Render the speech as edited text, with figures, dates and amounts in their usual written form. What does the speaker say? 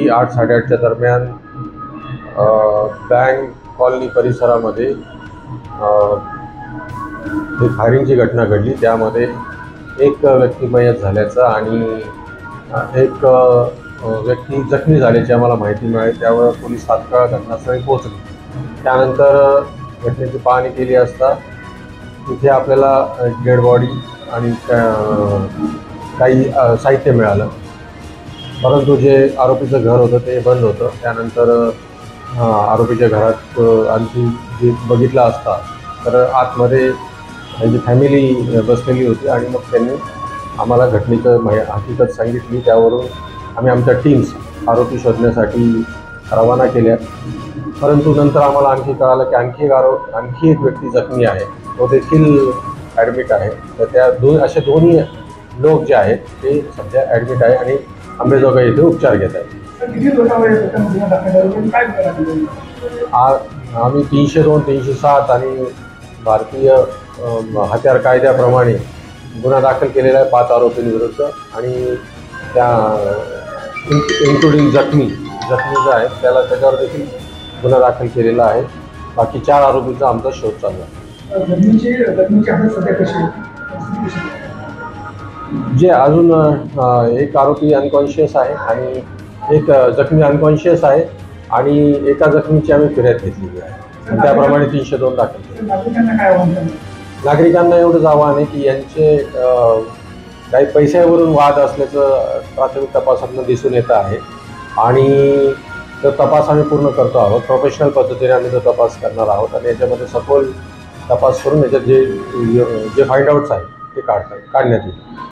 8-8:30च्या दरम्यान bank colony परिसरामध्ये एक फायरिंगची घटना घडली। त्यामध्ये एक व्यक्ती मयत झाल्याचं आणि एक व्यक्ती जखमी झाल्याची आम्हाला माहिती मिळाली। त्यावर पोलीस तात्काळ घटनास्थळी पोहोचले। त्यानंतर घटनेची पाहणी केली असता तिथे आपल्याला डेड बॉडी आणि काही साहित्य मिळालं, परंतु जे आरोपीचं घर होतं ते बंद होतं। त्यानंतर आरोपीच्या घरात आणखी जे बघितलं असता तर आतमध्ये त्यांची फॅमिली बसलेली होती आणि मग त्यांनी आम्हाला घटनेचं हकीकत सांगितली। त्यावरून आम्ही आमच्या टीम्स आरोपी शोधण्यासाठी रवाना केल्या, परंतु नंतर आम्हाला आणखी कळालं की आणखी एक व्यक्ती जखमी आहे, तो देखील ॲडमिट आहे। तर त्या असे दोन्ही लोक जे आहेत ते सध्या ॲडमिट आहे आणि अंबेजोगाई येथे उपचार घेत आहेत। आम्ही 302, 307 आणि भारतीय हत्यार कायद्याप्रमाणे गुन्हा दाखल केलेला आहे 5 आरोपींविरुद्ध आणि त्या इन्क्लुडिंग जखमी जो आहे त्याच्यावर देखील गुन्हा दाखल केलेला आहे। बाकी 4 आरोपींचा आमचा शोध चालू आहे। जे अजून एक आरोपी अनकॉन्शियस आहे आणि एक जखमी अनकॉन्शियस आहे आणि एका जखमीची आम्ही फिर्याद घेतलेली आहे आणि त्याप्रमाणे 302 दाखल केले। नागरिकांना एवढंच आव्हान आहे की यांचे काही पैशावरून वाद असल्याचं प्राथमिक तपासातून दिसून येतं आहे आणि तो तपास आम्ही पूर्ण करतो आहोत। प्रोफेशनल पद्धतीने आम्ही तो तपास करणार आहोत आणि याच्यामध्ये सखोल तपास करून याच्यात जे फाइंड आउट्स आहेत ते काढण्यात येईल।